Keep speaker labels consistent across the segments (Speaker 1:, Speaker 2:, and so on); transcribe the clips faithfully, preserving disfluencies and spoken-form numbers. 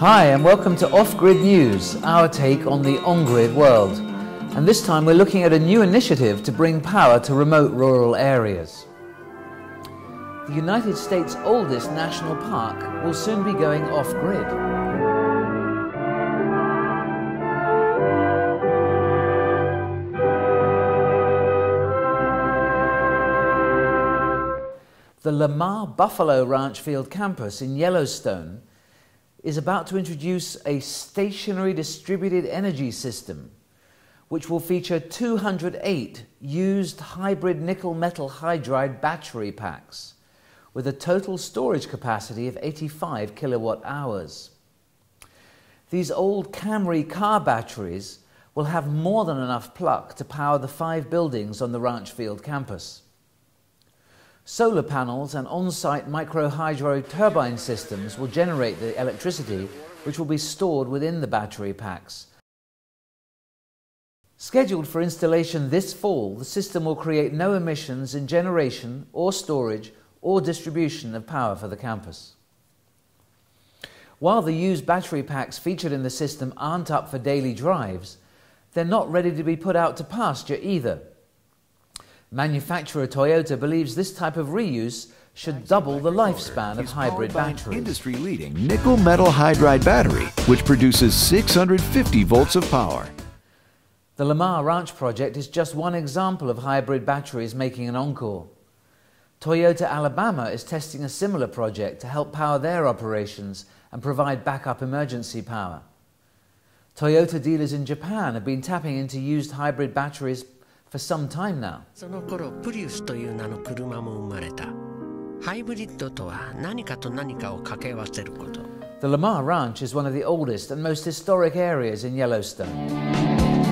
Speaker 1: Hi and welcome to Off-Grid News, our take on the on-grid world. And this time we're looking at a new initiative to bring power to remote rural areas. The United States' oldest national park will soon be going off-grid. The Lamar Buffalo Ranch Field campus in Yellowstone is about to introduce a stationary distributed energy system which will feature two hundred eight used hybrid nickel metal hydride battery packs with a total storage capacity of eighty-five kilowatt hours. These old Camry car batteries will have more than enough pluck to power the five buildings on the Ranch Field campus. Solar panels and on-site micro-hydro turbine systems will generate the electricity which will be stored within the battery packs. Scheduled for installation this fall, the system will create no emissions in generation or storage or distribution of power for the campus. While the used battery packs featured in the system aren't up for daily drives, they're not ready to be put out to pasture either. Manufacturer Toyota believes this type of reuse should double the lifespan of hybrid batteries.
Speaker 2: Industry-leading nickel metal hydride battery, which produces six hundred fifty volts of power.
Speaker 1: The Lamar Ranch project is just one example of hybrid batteries making an encore. Toyota Alabama is testing a similar project to help power their operations and provide backup emergency power. Toyota dealers in Japan have been tapping into used hybrid batteries for some time now.
Speaker 3: The
Speaker 1: Lamar Ranch is one of the oldest and most historic areas in Yellowstone.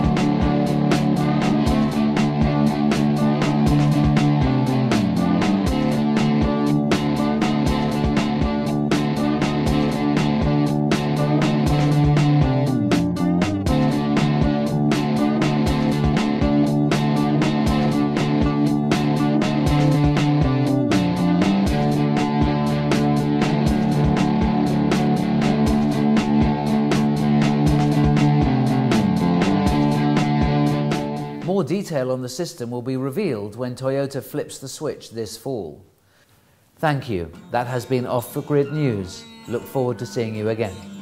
Speaker 1: More detail on the system will be revealed when Toyota flips the switch this fall. Thank you. That has been Off-Grid News. Look forward to seeing you again.